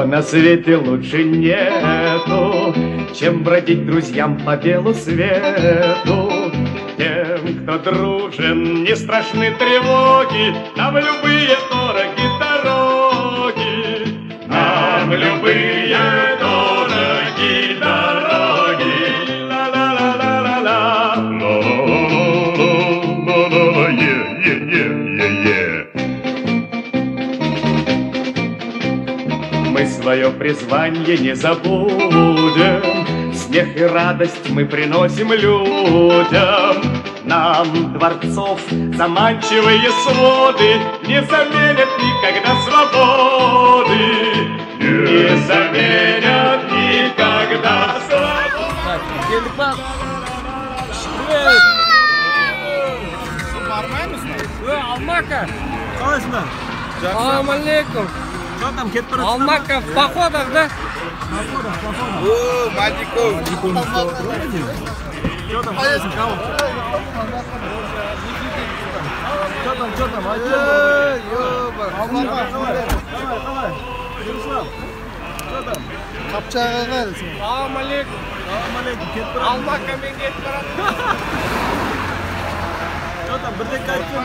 Ничего на свете лучше нету, чем бродить друзьям по белу свету. Тем, кто дружен, не страшны тревоги, нам любые дороги дороги, нам любые дороги дороги. Ла-ла-ла-ла-ла-ла, ла-ла-ла-ла-ла-ла, е-е-е-е-е. Мы свое призвание не забудем, смех и радость мы приносим людям. Нам дворцов заманчивые своды не заменят никогда свободы, не заменят никогда свободы. Алмака! Салам алейкум! Алмака в походах, да? О, Мадиков! Что там? Салам алейкум! Алмака мен кетіп барады. Что там? Бірден қайтып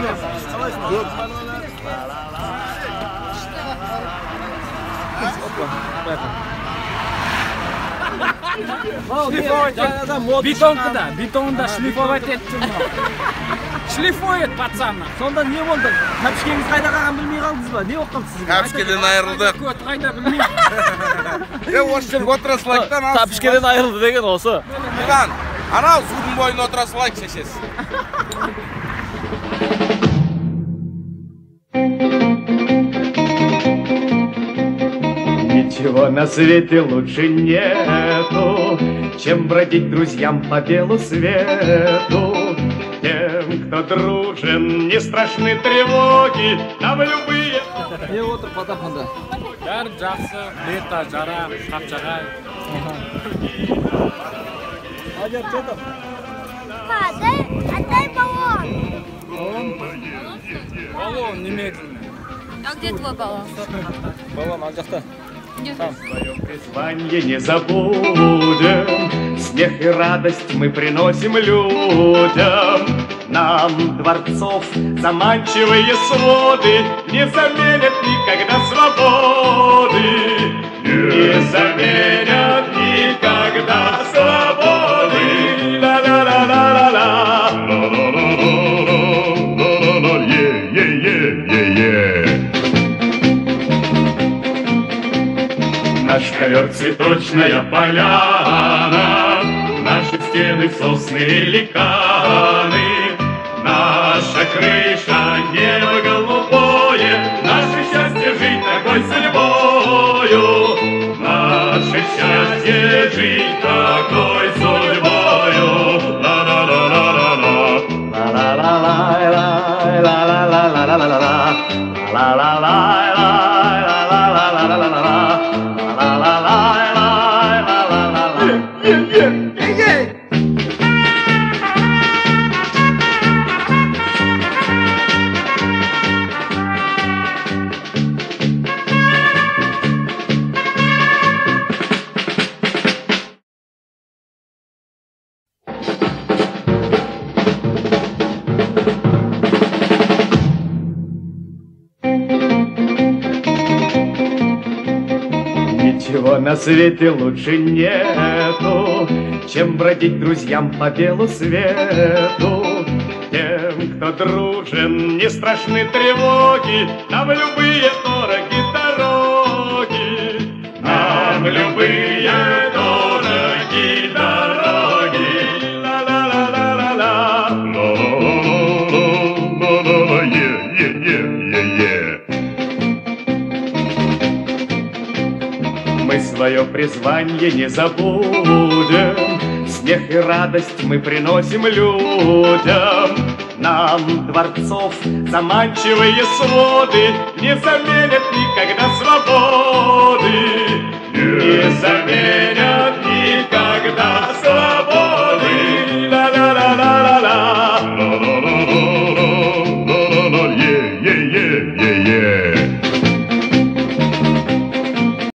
Бетонда шлифовать еттім. Шлифует, пацаны. Сонда не болды? Тәпішкеңіз қайда қалған білмей қалдыңыз ба? Не болып қалды сізге? Тәпішкеден айырылдық. Қайда білмеймін. Осы жерге отыра салайықтан алып. Тәпішкеден айырылды деген осы. Маған, анау судың бойына отыра салайық шешесі. Ничего на свете лучше нету, чем бродить друзьям по белу свету. Тем, кто дружен, не страшны тревоги, нам любые. Не отыр потапында. Бәрі жақсы, лето, жара, қапшағай. Адер, что там? Отдай баллон. Баллон немедленно. А где твой баллон? Баллон, ал жақта. Свое призвание не забудем, смех и радость мы приносим людям. Нам дворцов заманчивые своды не заменят никогда свободы, не заменят никогда свободы. Ла-ла-ла-ла-ла-ла, ла-ла-ла-ла-ла-ла, е-е-е-е-е. Наш ковер цветочная поляна, наши стены сосны и ликаны, наша крыша небо голубое, наше счастье жить такой судьбою, наше счастье жить такой судьбою. Ла-ла-ла-ла-ла-ла, ла-ла-ла-ла-ла-ла-ла-ла-ла-ла-ла, ла-ла-ла-ла-ла-ла-ла-ла-ла-ла. Ничего на свете лучше нету, чем бродить друзьям по белу свету. Тем, кто дружен, не страшны тревоги, нам любые дороги дороги, нам любые дороги дороги. Ла-ла-ла-ла-ла-ла, ла-ла-ла-ла-ла-ла, е-е-е-е-е. Мы свое призвание не забудем, смех и радость мы приносим людям. Нам дворцов заманчивые своды не заменят никогда свободы, не заменят никогда свободы.